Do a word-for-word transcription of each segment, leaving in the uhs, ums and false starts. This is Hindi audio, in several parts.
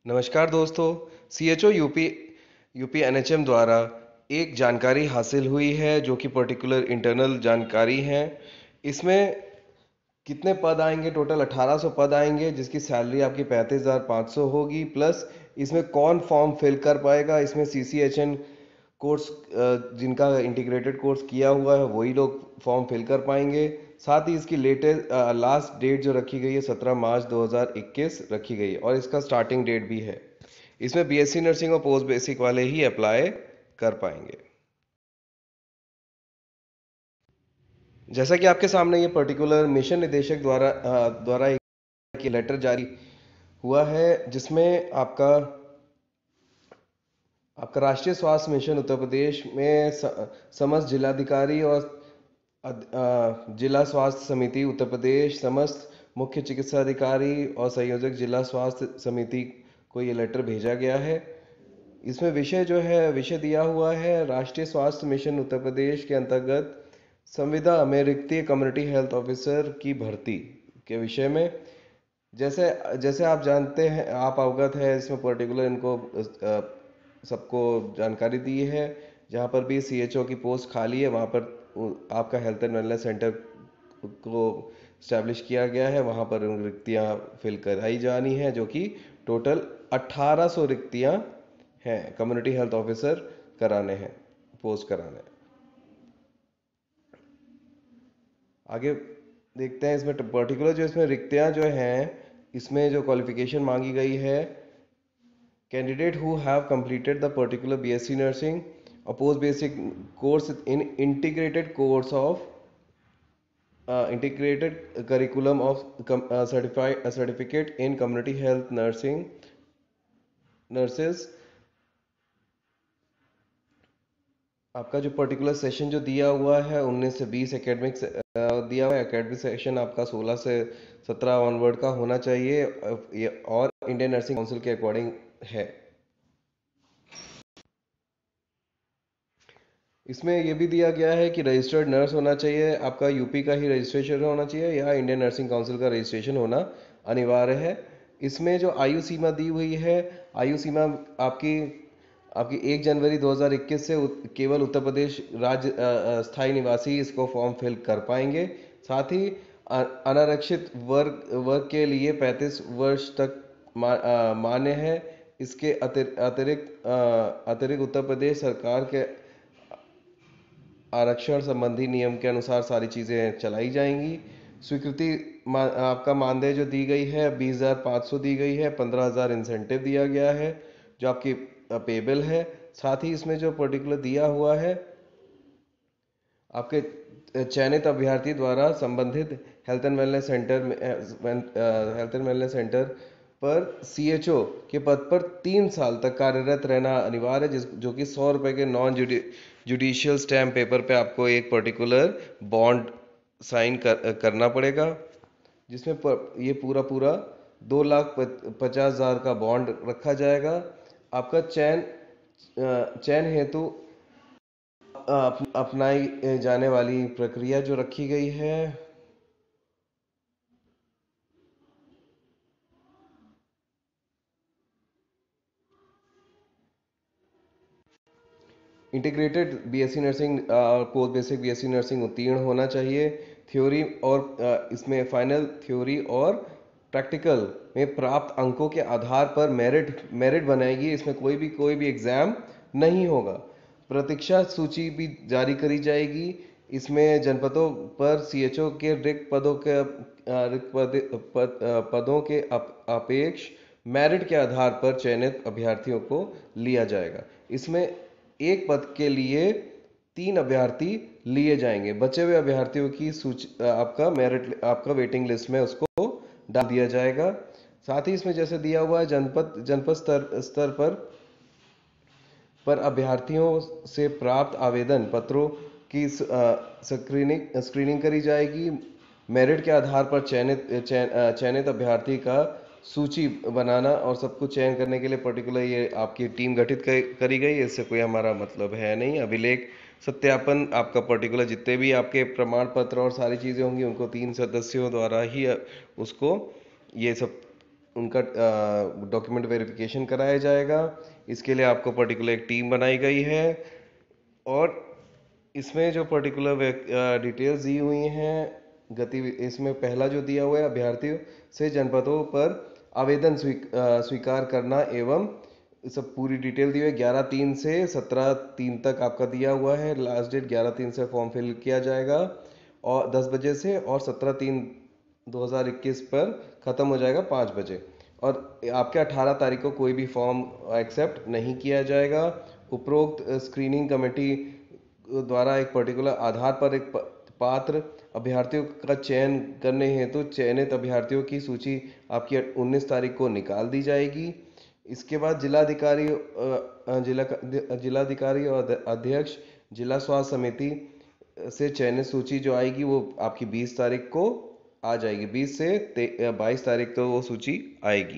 नमस्कार दोस्तों। C H O UP UP N H M द्वारा एक जानकारी हासिल हुई है जो कि पर्टिकुलर इंटरनल जानकारी है। इसमें कितने पद आएंगे? टोटल अठारह सौ पद आएंगे, जिसकी सैलरी आपकी पैंतीस हज़ार पाँच सौ होगी। प्लस इसमें कौन फॉर्म फिल कर पाएगा? इसमें C C H N course, जिनका इंटीग्रेटेड कोर्स किया हुआ है वही लोग फॉर्म फिल कर पाएंगे। साथ ही इसकी लेटेस्ट लास्ट डेट जो रखी गई है सत्रह मार्च दो हज़ार इक्कीस रखी गई है और इसका स्टार्टिंग डेट भी है। इसमें बी एस सी नर्सिंग और पोस्ट बेसिक वाले ही अप्लाई कर पाएंगे। जैसा कि आपके सामने ये पर्टिकुलर मिशन निदेशक द्वारा अ, द्वारा एक लेटर जारी हुआ है, जिसमें आपका आपका राष्ट्रीय स्वास्थ्य मिशन उत्तर प्रदेश में स- समस्त जिलाधिकारी और अध- अ, जिला स्वास्थ्य समिति उत्तर प्रदेश, समस्त मुख्य चिकित्सा अधिकारी और संयोजक जिला स्वास्थ्य समिति को ये लेटर भेजा गया है। इसमें विषय जो है विषय दिया हुआ है राष्ट्रीय स्वास्थ्य मिशन उत्तर प्रदेश के अंतर्गत संविदा में रिक्तीय कम्युनिटी हेल्थ ऑफिसर की भर्ती के विषय में। जैसे जैसे आप जानते हैं, आप अवगत है, इसमें पर्टिकुलर इनको अ, सबको जानकारी दी है। जहाँ पर भी सी एच ओ की पोस्ट खाली है वहाँ पर उ- आपका हेल्थ एंड वेलनेस सेंटर को स्टैब्लिश किया गया है, वहाँ पर उन रिक्तियाँ फिल कराई जानी है, जो कि टोटल अठारह सौ रिक्तियाँ हैं कम्युनिटी हेल्थ ऑफिसर कराने हैं, पोस्ट कराने हैं। आगे देखते हैं इसमें पर्टिकुलर जो इसमें रिक्तियाँ जो हैं, इसमें जो क्वालिफिकेशन मांगी गई है, candidate who have completed the particular B S c nursing or post basic course in integrated course of uh, integrated curriculum of com- uh, certified uh, certificate in community health nursing nurses। आपका जो पर्टिकुलर सेशन जो दिया हुआ है उन्नीस से बीस एकेडमिक दिया हुआ है। एकेडमिक सेशन आपका सोलह से सत्रह ऑनवर्ड का होना चाहिए, अ, ये- और इंडियन नर्सिंग काउंसिल के अकॉर्डिंग है। इसमें यह भी दिया गया है कि रजिस्टर्ड नर्स होना चाहिए, आपका यूपी का ही रजिस्ट्रेशन होना चाहिए या इंडियन नर्सिंग काउंसिल का रजिस्ट्रेशन होना अनिवार्य है। इसमें जो आयु सीमा दी हुई है, आयु सीमा आपकी आपकी एक जनवरी दो हज़ार इक्कीस से उत- केवल उत्तर प्रदेश राज्य अ, अ, स्थायी निवासी इसको फॉर्म फिल कर पाएंगे। साथ ही अ- अनारक्षित वर्ग वर्ग के लिए पैंतीस वर्ष तक मा, अ, मान्य है। इसके अतिर, अतिरिक्त अ, अतिरिक्त उत्तर प्रदेश सरकार के आरक्षण संबंधी नियम के अनुसार सारी चीज़ें चलाई जाएंगी। स्वीकृति मा, आपका मानदेय जो दी गई है बीस हज़ार पाँच सौ दी गई है, पंद्रह हज़ार इंसेंटिव दिया गया है जो आपकी पेबल है। साथ ही इसमें जो पर्टिकुलर दिया हुआ है, आपके चयनित अभ्यर्थी द्वारा संबंधित हेल्थ एंड वेलनेस सेंटर में हेल्थ एंड वेलनेस सेंटर पर सी एच ओ के पद पर तीन साल तक कार्यरत रहना अनिवार्य है, जिस जो कि सौ रुपए के नॉन जुडिशियल स्टैम्प पेपर पे आपको एक पर्टिकुलर बॉन्ड साइन कर, करना पड़ेगा, जिसमें प, ये पूरा पूरा दो लाख पचास हजार का बॉन्ड रखा जाएगा। आपका चयन अ, चयन हेतु अप, अपनाई जाने वाली प्रक्रिया जो रखी गई है, integrated B S C nursing और post basic B S C nursing उत्तीर्ण होना चाहिए। थ्योरी और अ, इसमें फाइनल थ्योरी और प्रैक्टिकल में प्राप्त अंकों के आधार पर मेरिट मेरिट बनाएगी। इसमें कोई भी कोई भी एग्जाम नहीं होगा। प्रतीक्षा सूची भी जारी करी जाएगी। इसमें जनपदों पर सी एच ओ के रिक्त पदों के अ, रिक्त पद, पद, अ, पदों के अप, अपेक्ष मेरिट के आधार पर चयनित अभ्यर्थियों को लिया जाएगा। इसमें एक पद के लिए तीन अभ्यर्थी लिए जाएंगे। बचे हुए अभ्यर्थियों की सूची आपका मेरिट आपका वेटिंग लिस्ट में उसको डाल दिया जाएगा। साथ ही इसमें जैसे दिया हुआ है, जनपद जनपद स्तर स्तर पर पर अभ्यर्थियों से प्राप्त आवेदन पत्रों की स्क्रीनिंग स्क्रीनिंग करी जाएगी। मेरिट के आधार पर चयनित चयन, अ, चयनित अभ्यर्थी का सूची बनाना और सब कुछ चयन करने के लिए पर्टिकुलर ये आपकी टीम गठित कर- करी गई है। इससे कोई हमारा मतलब है नहीं। अभिलेख सत्यापन आपका पर्टिकुलर जितने भी आपके प्रमाण पत्र और सारी चीज़ें होंगी उनको तीन सदस्यों द्वारा ही उसको ये सब उनका डॉक्यूमेंट वेरिफिकेशन कराया जाएगा। इसके लिए आपको पर्टिकुलर एक टीम बनाई गई है और इसमें जो पर्टिकुलर डिटेल्स दी हुई हैं गति इसमें पहला जो दिया हुआ है अभ्यर्थियों से जनपदों पर आवेदन स्वीक, अ, स्वीकार करना एवं सब पूरी डिटेल दी हुई है। ग्यारह तीन से सत्रह तीन तक आपका दिया हुआ है, लास्ट डेट ग्यारह तीन से फॉर्म फिल किया जाएगा और दस बजे से, और सत्रह तीन दो हज़ार इक्कीस पर ख़त्म हो जाएगा पाँच बजे। और आपके अठारह तारीख को कोई भी फॉर्म एक्सेप्ट नहीं किया जाएगा। उपरोक्त स्क्रीनिंग कमेटी द्वारा एक पर्टिकुलर आधार पर एक पात्र अभ्यर्थियों का चयन करने हेतु चयनित अभ्यर्थियों की सूची आपकी उन्नीस तारीख को निकाल दी जाएगी। इसके बाद जिलाधिकारी जिला जिलाधिकारी और अध्यक्ष जिला स्वास्थ्य समिति से चयनित सूची जो आएगी वो आपकी बीस तारीख को आ जाएगी। बीस से बाईस तारीख तो वो सूची आएगी।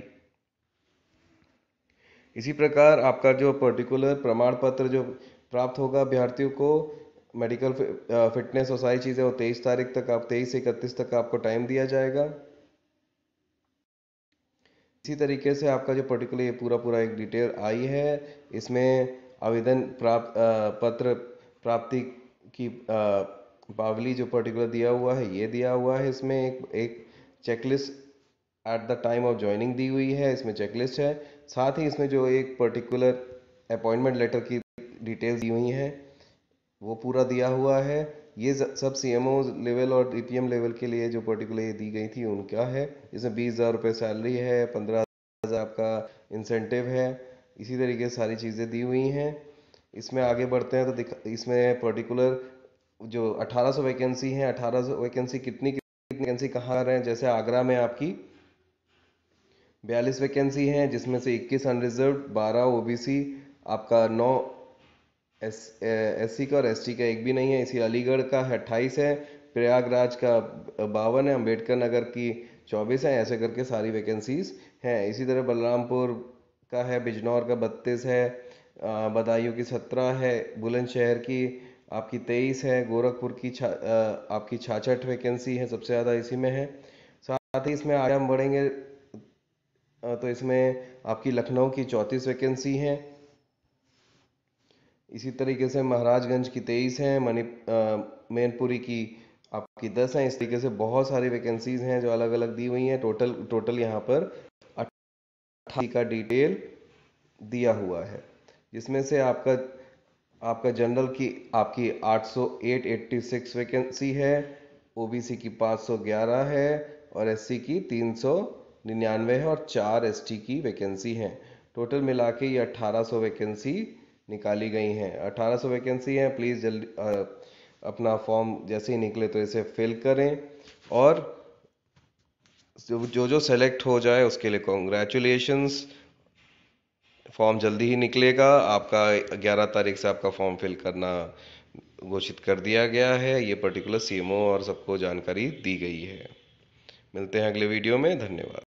इसी प्रकार आपका जो पर्टिकुलर प्रमाण पत्र जो प्राप्त होगा अभ्यर्थियों को, मेडिकल फिटनेस और सारी चीज़ें, वो तेईस तारीख तक, आप तेईस से इकतीस तक आपको टाइम दिया जाएगा। इसी तरीके से आपका जो पर्टिकुलर ये पूरा पूरा एक डिटेल आई है, इसमें आवेदन प्राप्त पत्र प्राप्ति की पावली जो पर्टिकुलर दिया हुआ है ये दिया हुआ है। इसमें एक एक checklist at the time of joining दी हुई है, इसमें चेकलिस्ट है। साथ ही इसमें जो एक पर्टिकुलर अपॉइंटमेंट लेटर की डिटेल्स दी हुई हैं वो पूरा दिया हुआ है। ये सब सीएमओ लेवल और डीपीएम लेवल के लिए जो पर्टिकुलर ये दी गई थी उनका है। इसमें बीस हज़ार रुपये सैलरी है, पंद्रह हज़ार आपका इंसेंटिव है। इसी तरीके से सारी चीज़ें दी हुई हैं। इसमें आगे बढ़ते हैं तो दिख इसमें पर्टिकुलर जो अठारह सौ वैकेंसी हैं, अठारह सौ वैकेंसी कितनी कितनी वैकेंसी कहाँ रहे हैं, जैसे आगरा में आपकी बयालीस वैकेंसी हैं, जिसमें से इक्कीस अनरिजर्व, बारह ओबीसी, आपका नौ एस एस सी का और एस टी का एक भी नहीं है। इसी अलीगढ़ का अट्ठाईस है, प्रयागराज का बावन है, अम्बेडकर नगर की चौबीस है। ऐसे करके सारी वैकेंसीज हैं। इसी तरह बलरामपुर का है, बिजनौर का बत्तीस है, बदायूं की सत्रह है, बुलंदशहर की आपकी तेईस है, गोरखपुर की छा, आपकी छाछठ वैकेंसी है, सबसे ज़्यादा इसी में है। साथ ही इसमें आगे हम बढ़ेंगे तो इसमें आपकी लखनऊ की चौंतीस वैकेंसी हैं। इसी तरीके से महाराजगंज की तेईस हैं, मणि मैनपुरी की आपकी दस हैं। इस तरीके से बहुत सारी वैकेंसीज हैं जो अलग अलग दी हुई हैं। टोटल टोटल यहाँ पर अट्ठाईस का डिटेल दिया हुआ है, जिसमें से आपका आपका जनरल की आपकी आठ सौ छियासी वैकेंसी है, ओबीसी की पाँच सौ ग्यारह है और एससी की तीन सौ निन्यानवे है और चार एसटी की वैकेंसी हैं। टोटल मिला के ये अट्ठारह सौ वैकेंसी निकाली गई हैं। अठारह सौ वैकेंसी हैं। प्लीज़ जल्दी अपना फॉर्म जैसे ही निकले तो इसे फिल करें और जो जो सेलेक्ट हो जाए उसके लिए कॉन्ग्रेचुलेशंस। फॉर्म जल्दी ही निकलेगा आपका। ग्यारह तारीख से आपका फॉर्म फिल करना घोषित कर दिया गया है। ये पर्टिकुलर सीएमओ और सबको जानकारी दी गई है। मिलते हैं अगले वीडियो में। धन्यवाद।